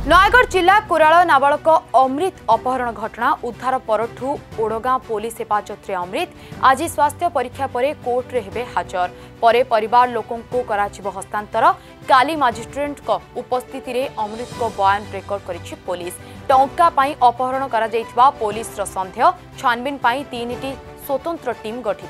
नयगढ़ जिला कोराल नाबालक अमृत अपहरण घटना उद्धार परठू ओडगां पुलिस हेफाजत अमृत आज स्वास्थ्य परीक्षा पर कोर्ट रे हेबे हाजर परे परिवार लोकों को कराचिबो हस्तांतर काली मजिस्ट्रेट को उपस्थिति रे अमृत को बयान रेकर्ड करिछि पुलिस टंका पाई अपहरण करा जायथिबा पुलिस रो संदेह छानबीन पाई 3टी स्वतंत्र टीम गठित।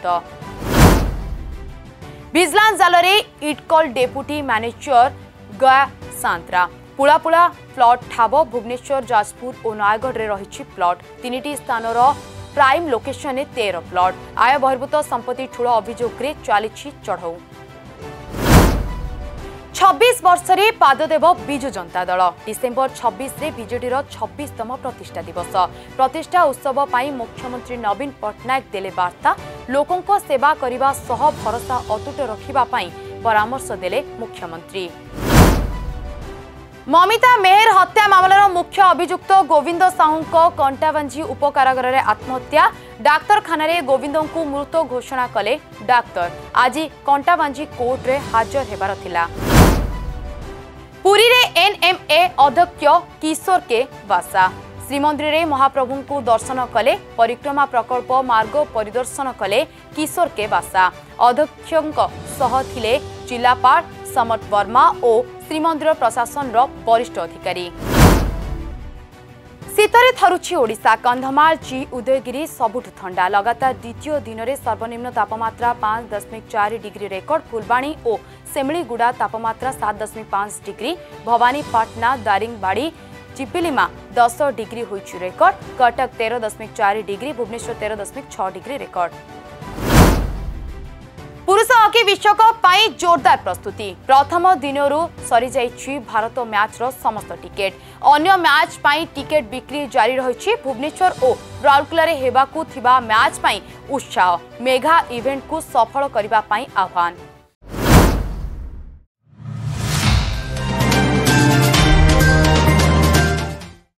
विजिलेंस जाल रे इटकल डेपुटी मैनेजर गया सांत्रा पुलापुला प्लॉट ठाब भुवनेश्वर जाजपुर और नयगढ़ रे रही प्लॉट 3टी स्थान प्राइम लोकेशन 13 प्लॉट आय बहिर्भूत संपत्ति ठूल अभियोग चली चढ़ऊ। 26 वर्ष रे पाददेव बिजु जनता दल डिसेम्बर 26 रे बीजेडी 26तम प्रतिष्ठा दिवस प्रतिष्ठा उत्सव पाई मुख्यमंत्री नवीन पट्टनायक देले वार्ता लोकों को सेवा करने सह भरोसा अतुट रखिबा पाई परामर्श देले मुख्यमंत्री। ममिता मेहर हत्या मामलार मुख्य अभियुक्त गोविंद साहू कंटाबांझी उपकारागार रे आत्महत्या डाक्तरखाना रे गोविंद को मृत घोषणा कले डाक्तर आज कंटाबांझी कोर्ट रे हाजर हेबार थिला। पुरी रे एनएमए अध्यक्ष किशोर के वासा श्रीमंदिर रे महाप्रभु को दर्शन कले परिक्रमा प्रकल्प मार्ग परिदर्शन कले किशोर के वासा अध्यक्षक सह थिले जिलापाल समट वर्मा और श्रीमंदिर प्रशासन वरिष्ठ अधिकारी। शीतरे थरुछि ओडिशा कंधमाल जी उदयगिरी सबुठ ठंडा लगातार द्वितीय दिन में सर्वनिम्न तापमात्रा 5.4 डिग्री रेकर्ड फुलबाणी और सेमलीगुड़ा तापमात्रा 7.5 डिग्री भवानीपाटना दारिंगबाड़ी चिपिलिमा 10 डिग्री होइछि record Cuttack 13.4 degree Bhubaneswar 13.6 degree record. पुरुष हॉकी विश्वकप पाई जोरदार प्रस्तुति प्रथम दिनरू सरी जाइछि भारत मैच रो समस्त टिकेट अन्य मैच पाई टिकेट बिक्री जारी रहिछि भुवनेश्वर और राउरकेला रे हेबाकू थिबा मैच पाई उत्साह मेगा इवेंट को सफल करिबा पाई आह्वान।